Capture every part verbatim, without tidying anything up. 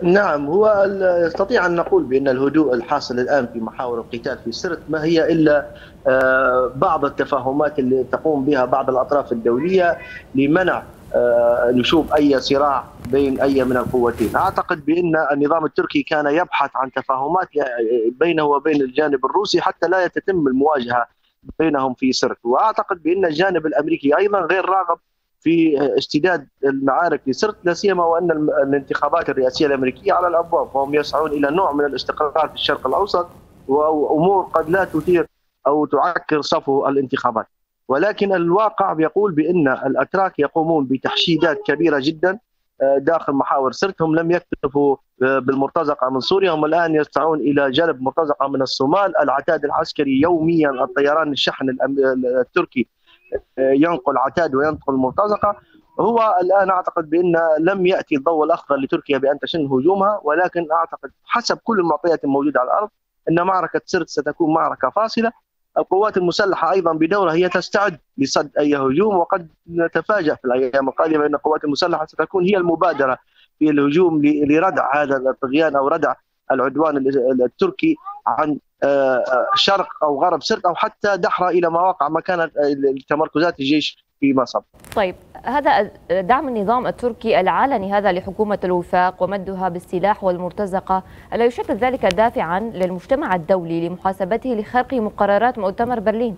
نعم، هو ال- نستطيع أن نقول بأن الهدوء الحاصل الآن في محاور القتال في سرت ما هي إلا آه، بعض التفاهمات اللي تقوم بها بعض الأطراف الدولية لمنع آه، نشوب أي صراع بين أي من القوتين. أعتقد بأن النظام التركي كان يبحث عن تفاهمات بينه وبين الجانب الروسي حتى لا تتم المواجهة بينهم في سرت، وأعتقد بأن الجانب الأمريكي أيضا غير راغب في اشتداد المعارك في سرت، لا سيما وان الانتخابات الرئاسيه الامريكيه على الابواب، وهم يسعون الى نوع من الاستقرار في الشرق الاوسط وامور قد لا تثير او تعكر صفو الانتخابات. ولكن الواقع يقول بان الاتراك يقومون بتحشيدات كبيره جدا داخل محاور سرت. هم لم يكتفوا بالمرتزقه من سوريا، هم الان يسعون الى جلب مرتزقه من الصومال. العتاد العسكري يوميا، الطيران الشحن التركي ينقل عتاد وينقل مرتزقه. هو الان اعتقد بان لم ياتي الضوء الاخضر لتركيا بان تشن هجومها، ولكن اعتقد حسب كل المعطيات الموجوده على الارض ان معركه سرت ستكون معركه فاصله. القوات المسلحه ايضا بدورها هي تستعد لصد اي هجوم، وقد نتفاجأ في الايام القادمه ان القوات المسلحه ستكون هي المبادره في الهجوم لردع هذا الطغيان او ردع العدوان التركي عن شرق او غرب سرت، او حتى دحره الى مواقع مكان تمركزات الجيش في مصر. طيب، هذا دعم النظام التركي العلني هذا لحكومة الوفاق ومدها بالسلاح والمرتزقة، ألا يشكل ذلك دافعا للمجتمع الدولي لمحاسبته لخرق مقررات مؤتمر برلين؟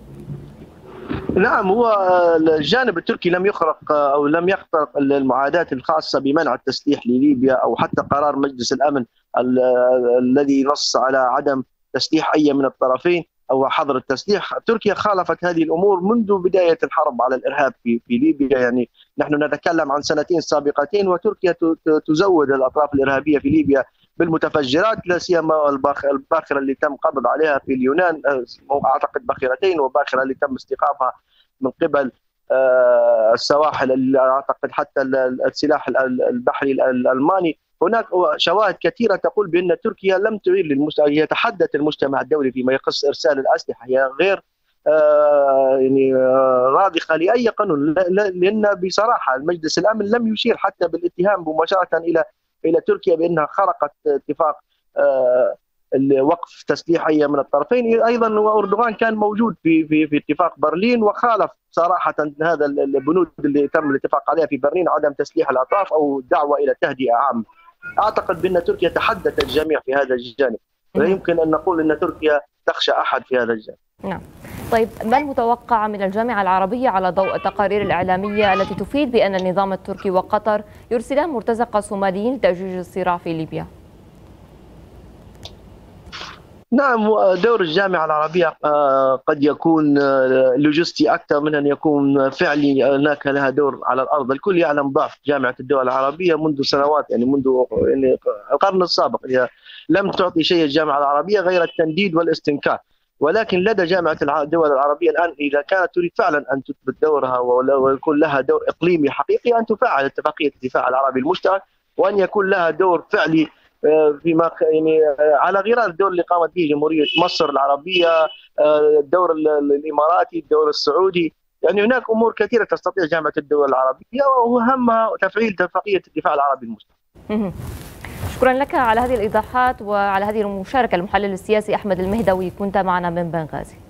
نعم، هو الجانب التركي لم يخرق او لم يخرق المعاهدات الخاصه بمنع التسليح لليبيا، او حتى قرار مجلس الامن الذي نص على عدم تسليح اي من الطرفين او حظر التسليح. تركيا خالفت هذه الامور منذ بدايه الحرب على الارهاب في في ليبيا. يعني نحن نتكلم عن سنتين سابقتين وتركيا تزود الاطراف الارهابيه في ليبيا بالمتفجرات، لا سيما الباخره اللي تم قبض عليها في اليونان، اعتقد باخرتين، وباخره اللي تم استيقافها من قبل السواحل، اعتقد حتى السلاح البحري الالماني. هناك شواهد كثيره تقول بان تركيا لم تعير للمجتمع، هي تحدت المجتمع الدولي فيما يخص ارسال الاسلحه، هي غير آه يعني آه راضخه لاي قانون، لان بصراحه المجلس الامن لم يشير حتى بالاتهام مباشره الى الى تركيا بانها خرقت اتفاق آه وقف تسليح اي من الطرفين. ايضا واردوغان كان موجود في في في اتفاق برلين وخالف صراحه هذا البنود اللي تم الاتفاق عليها في برلين، عدم تسليح الاطراف او دعوه الى تهدئه عامه. اعتقد بان تركيا تحدث الجميع في هذا الجانب، ولا يمكن ان نقول ان تركيا تخشى احد في هذا الجانب. نعم. طيب، ما المتوقع من الجامعه العربيه على ضوء التقارير الاعلاميه التي تفيد بان النظام التركي وقطر يرسلان مرتزقه صوماليين لتأجيج الصراع في ليبيا؟ نعم، دور الجامعة العربية قد يكون لوجستي أكثر من أن يكون فعلي. هناك لها دور على الأرض. الكل يعلم ضعف جامعة الدول العربية منذ سنوات، يعني منذ يعني القرن السابق هي لم تعطي شيء الجامعة العربية غير التنديد والاستنكار. ولكن لدى جامعة الدول العربية الآن إذا كانت تريد فعلا أن تثبت دورها ويكون لها دور إقليمي حقيقي، أن تفعل اتفاقية الدفاع العربي المشترك، وأن يكون لها دور فعلي فيما يعني على غرار الدور اللي قامت به جمهورية مصر العربية، الدور الإماراتي، الدور السعودي. يعني هناك أمور كثيرة تستطيع جامعة الدول العربية، وأهمها تفعيل اتفاقية الدفاع العربي المشترك. شكرا لك على هذه الإيضاحات وعلى هذه المشاركة. المحلل السياسي أحمد المهدوي كنت معنا من بنغازي.